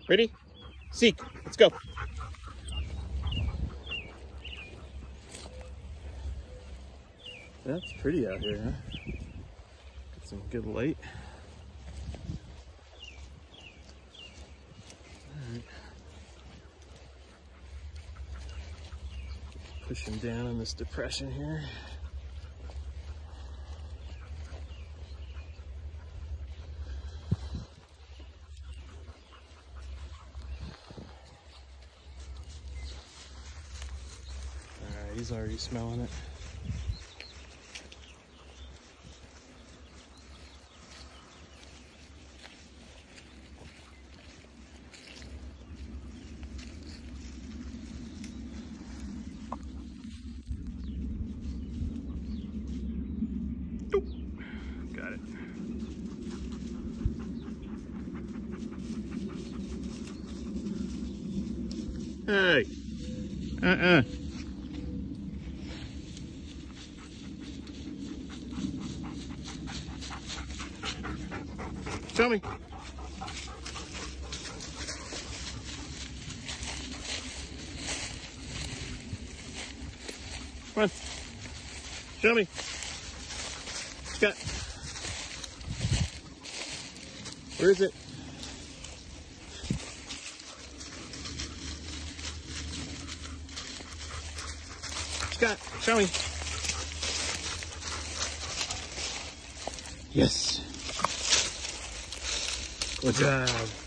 Ready? Seek. Let's go. That's pretty out here, huh? Get some good light. All right. Pushing down in this depression here. All right, he's already smelling it. Got it. Hey. Show me. Come on. Show me. Scott. Where is it? Scott, show me. Yes. Good job.